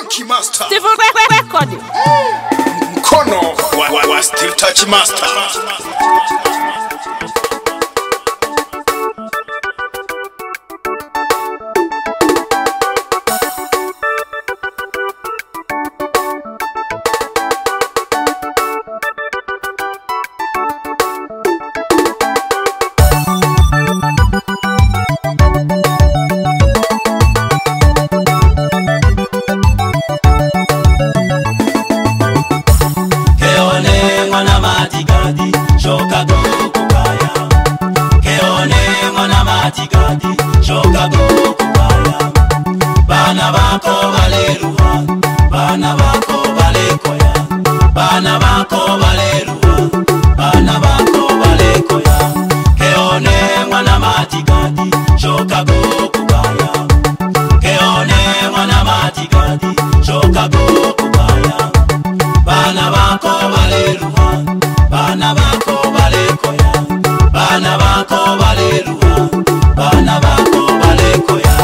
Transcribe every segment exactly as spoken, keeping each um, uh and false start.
Touch Master. Steve Record. Mkono wa, wa, wa Steve Touch Master. Shoka go kubaya bana bako baleruha bana bako balekoya bana bako baleruha bana bako balekoya keone mwana matigadi shoka go kubaya keone mwana matigadi shoka go kubaya bana bako baleruha bana bako balekoya bana bako baleruha bana bako balekoya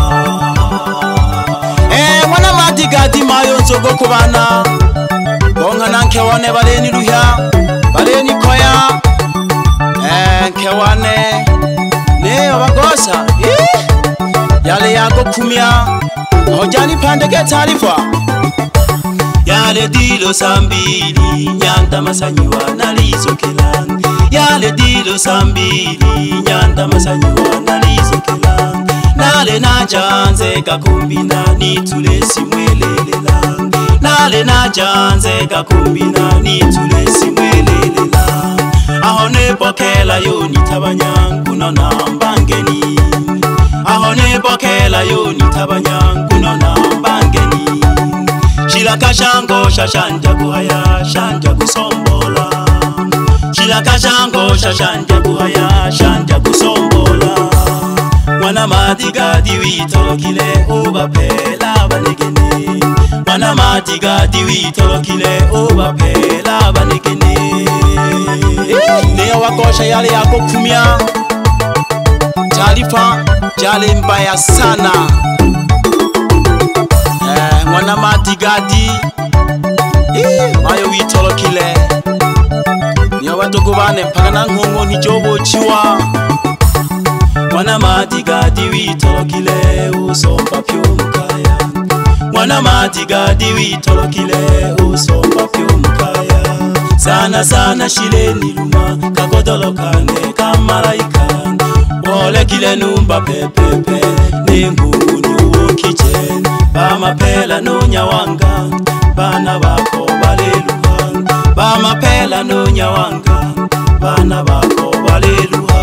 eh mwana matigadi mayo nzogo kubana bonga nanke wane baleni ruhya baleni koya eh kewane ne abagosa eh yale yako kumya hojani pandege taarifa yale dilo sambili nyanda masanyiwa nalizokela yale dilo sambili nyanda masanyiwa nalizokela nale najanze kakumbina nitule simwelelela nale najanze kakumbina nitule simwelelela ahone bokela yo nitabanyangu nona mbangeni ahone bokela yo nitabanyangu nona mbangeni shilaka shango shashanja kuhaya shanja kusombola shilaka shango shashanja kuhaya shanja kusombola mwana matigadi witolokile ubapela banegene mwana matigadi witolokile ubapela banegene leo wakosha yale yako kumya taarifa jale mbaya sana eh mwana matigadi eh mayo witolokile niyo batogobane mpaka na nkongo ni jobo chiwa mwana matigadi witolokile usomba pyomukaya mwana matigadi witolokile usomba pyomukaya sana sana shileni luma kagodolokane kamalaika wole kile numba pepepe nengunu ukije bamapela no nyawanga bana bako baleluha bamapela no nyawanga bana bako baleluha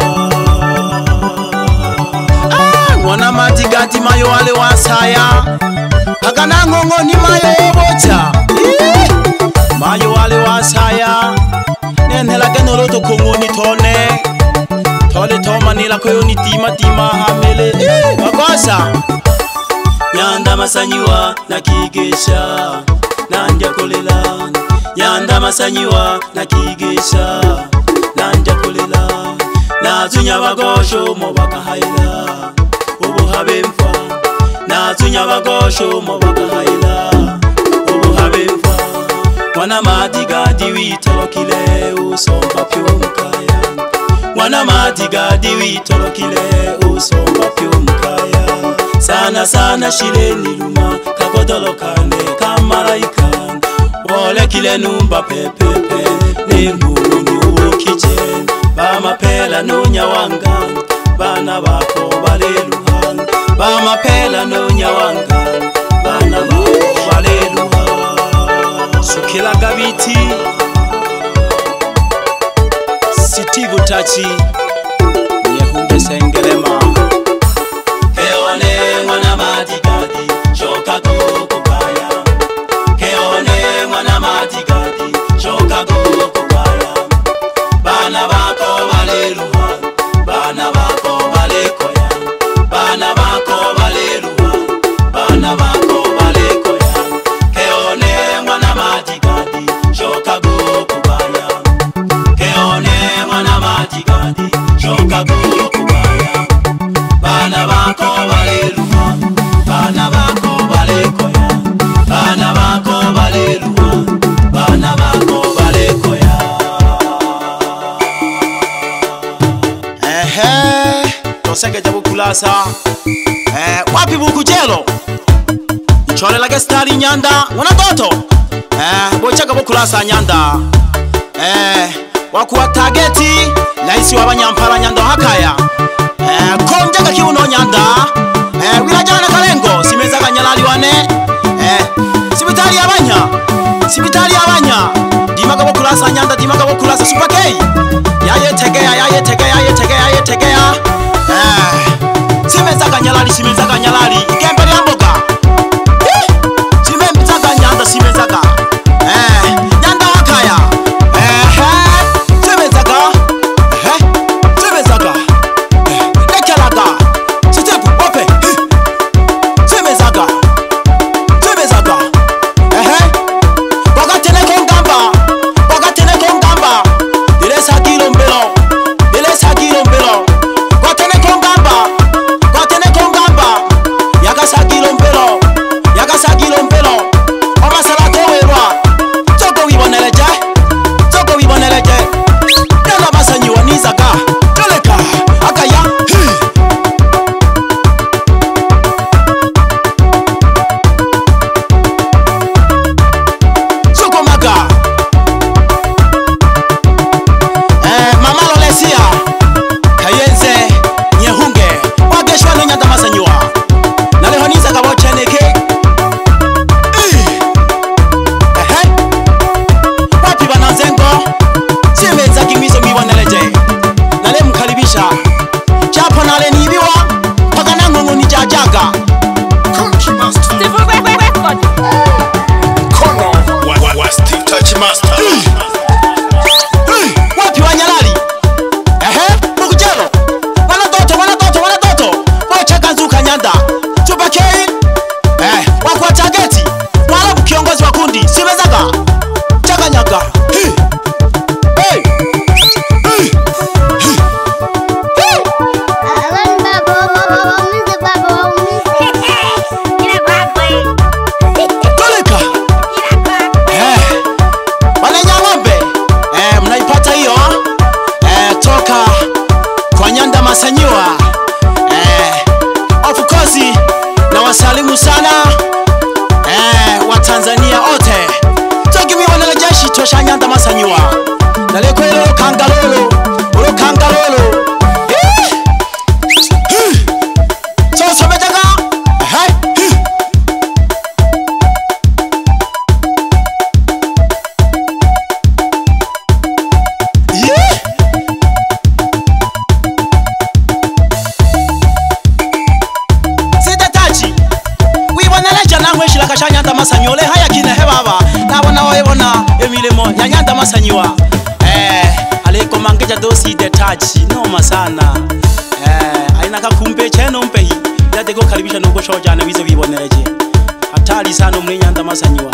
ah mwana matigadi mayo wale wasaya agana ngongo ni mayo bocha mayo wale wasaya nenhela genoro to kongoni tone tole toma nila koyo ni tima tima hamele eh bakosa nyanda masanyiwa nakigesha nanja kolela nyanda masanyiwa nakigesha nanja kolela nazunya bagosho mo bakahayila ubu habemfa nazunya bagosho mo bakahayila ubu habemfa mwana matigadi witolokile usomba pyomukaya mwana matigadi witolokile usomba pyomukaya sana sana shileni luma kagodolokane kamalaika wole kile numba pepepe nenguni ukije bamapela no nyawanga bana bako baleluha bamapela no nyawanga bana bako baleluha sukila gabiti Steve Touch Nyehunde sengelema keone mwana matigadi shoka go kubaya keone mwana matigadi shoka go kubaya bana bako baleluha bana bako balekoya bana bako baleluha bana bako balekoya keone mwana matigadi shoka go kubaya keone mwana matigadi Cholela ke stari nyanda wana toto eh bochaga bokulasa nyanda eh wakuwa targeti laisi wabanyampara nyanda hakaya eh konjaga kiuno nyanda eh wilajana kalengo simeza kanyalali wane eh sibitali abanya sibitali abanya dimaga bokulasa nyanda dimaga bokulasa super K yaye tegea yaye tegea yaye tegea yaye tegea eh simeza kanyalali simeza kanyalali ikembe lyamboga Simezaga, eh, nyanda wakaya, eh, simezaga, eh, simezaga, eh, lekelaga, sitepu, ope, simezaga, simezaga, eh, wakatene kongamba, wakatene kongamba, dilesa kilombelo, dilesa kilombelo, wakatene kongamba, wakatene kongamba, yakasa kilombelo, yakasa kilombelo. Masanyole haya kina hebaba nabona wayebona emilemo nyanyanda masanyiwa eh aliko mangeja dosi detach no masana eh aina kakumbe cheno mpehi yade go karibisha nuko shojana bizo bibonereje hatari sana umnyanda masanyiwa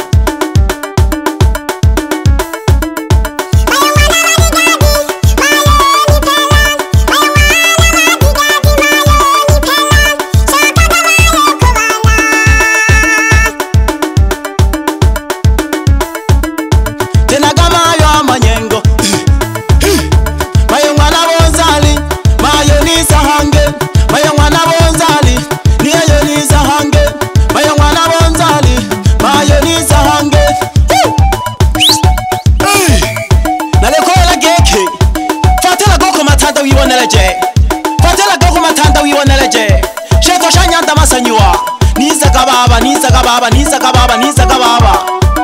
Baba, nisa kababa, nisa kababa, nisa kababa.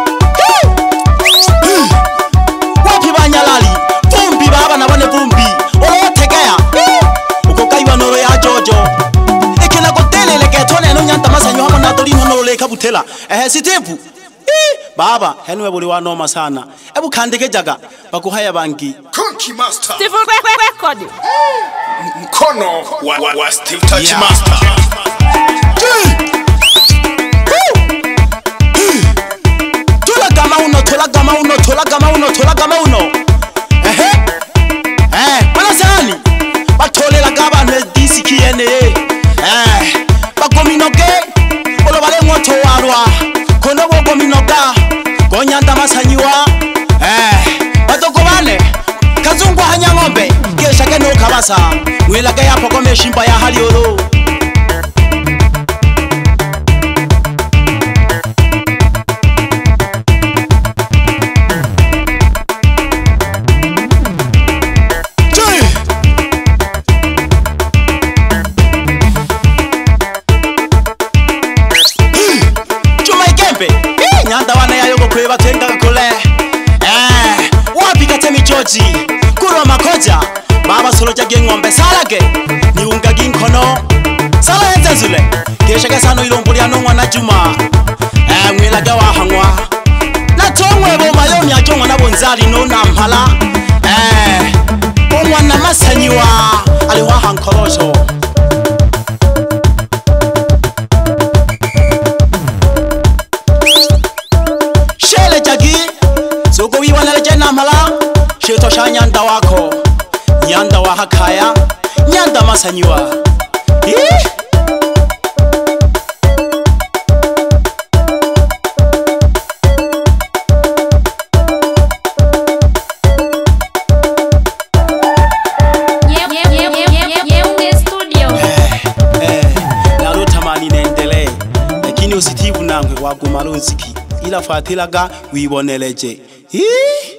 Wapi banyalali, vumbi baba na wane vumbi. Olo tegea, uko kaiwa noro ya jojo. Ekena kotele leke tone no nyanta masanyo hama na tolino noro leka butela. Eh sitepu. Baba, henwe buli wa noma sana. Ebu kandeke jaga, bakuhaya bangi. Konki Master. Steve record. Mkono wa, wa, wa Steve Touch yeah. Master. Tola gama uno, tola gama uno, tola gama uno, tola gama uno. Ehe. Eh, bana sani. Batole la gaba no disi kiene. Eh, bakominoke. Olo bale moto warwa. Kono bo kominoka. Gonyanda masanyiwa. Eh, batoko bane. Kazungu hanya ngombe. Kesha keno kabasa. Mwela kaya poko meshimba ya hali oro. kule batenga kule eh wapi katemi George kuro makoja baba solo jage ngombe salage ni unga ginkono sala enza zule kesha kesano ilombuli anongwa na Juma eh mwela gawa hangwa na tongwe bo mayomi ajongwa na bonzali no nampala eh omwana masanyiwa ali wa hankolojo shele jagi soko wiwana leje nampala sheto sha nyanda wako nyanda wa hakaya nyanda masanyiwa eh usitibu nangwe wagumalunziki ila fatilaga wiboneleje. Hii